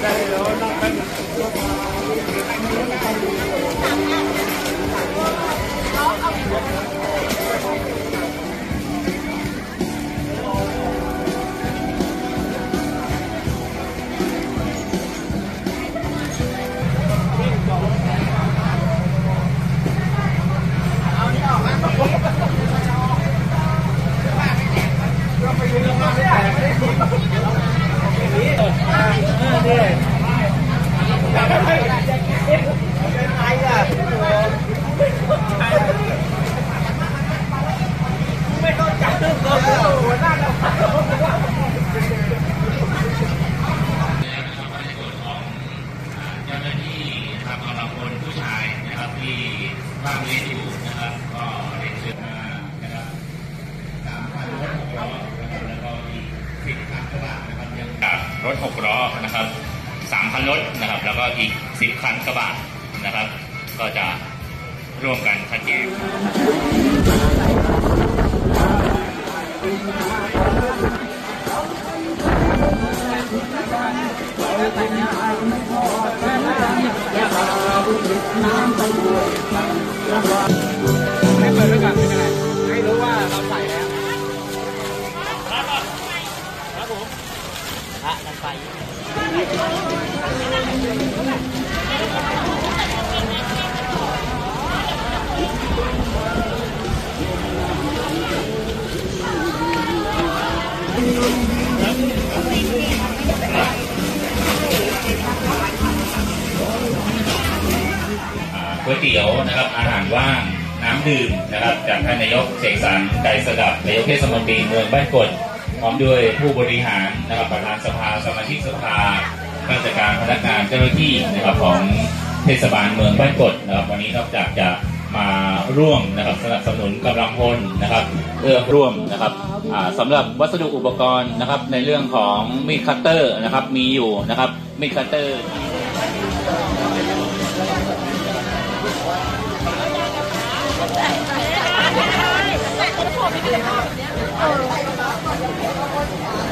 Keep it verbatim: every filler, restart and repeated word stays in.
บ้านเรียนอยู่นะครับก็เรียนเชิญมานะครับสามพันรถหกล้อนะครับแล้วก็อีกสิบคันกระบะนะครับยังกับรถหกล้อนะครับสามพันรถนะครับแล้วก็อีกสิบคันกระบะนะครับก็จะร่วมกันคัดแยกไม่เปิดไว้ก่อนเป็นยังไงให้รู้ว่าเราใส่แล้วครับผมพระกันไฟก๋วยเตี๋ยวนะครับอาหารว่างน้ำดื่มนะครับจากท่านนายกเสกสรรไกรสดับนายกเทศมนตรีเมืองบ้านกดพร้อมด้วยผู้บริหารนะครับประธานสภาสมาชิกสภาข้าราชการพนักงานเจ้าหน้าที่นะครับของเทศบาลเมืองบ้านกดนะครับวันนี้นอกจากจะมาร่วมนะครับสนับสนุนกำลังพลนะครับเอื้อร่วมนะครับสำหรับวัสดุอุปกรณ์นะครับในเรื่องของมีดคัตเตอร์นะครับมีอยู่นะครับมีดคัตเตอร์แต่แต่พอไม่ได้ภาพเนี้ย